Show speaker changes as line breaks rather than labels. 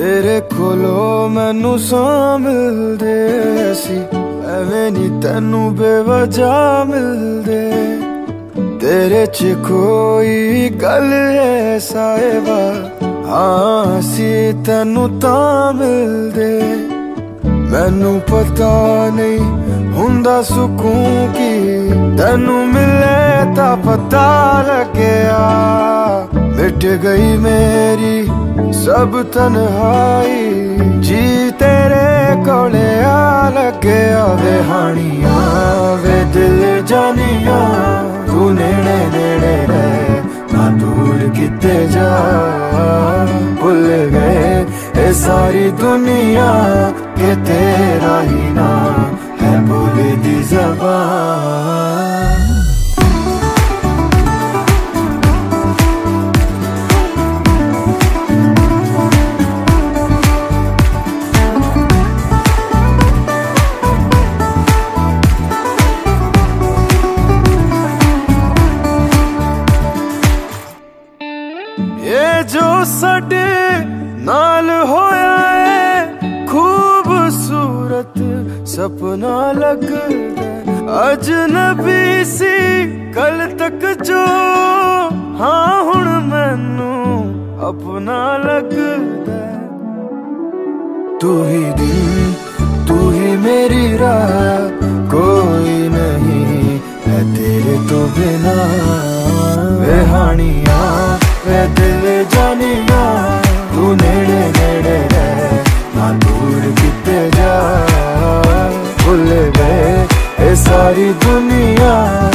तेरे कोलो मैनू सां मिलदे सी, एवें नी तैनू बेवजह मिलदे। तेरे च कोई गल है साहिबा, हाँ सी तैनू तां मिलदे। मैनू पता नहीं हुंदा सुकून की, तैनू मिले तां पता लग्या। मिट गई मेरी सब तन्हाई, जी तेरे कोले आ लग्या। वे हानिया वे दिल जानिया, तू नेड़े नेड़े रहे ना दूर किते जा। भुल गए ये सारी दुनिया के तेरा ही नाम है बोले दी ज़बान। ये जो साडे नाल होया है खूबसूरत सपना लगदा, अजनबी सी कल तक जो, हाँ हुण मैनू अपना लगदा। तू ही दिन तू ही मेरी राह, कोई नहीं है तेरे तो बिना। वे हानिया वे दिल जानिया, तू नेड़े नेड़े रहे ना दूर किते जा। भुल गए ये सारी दुनिया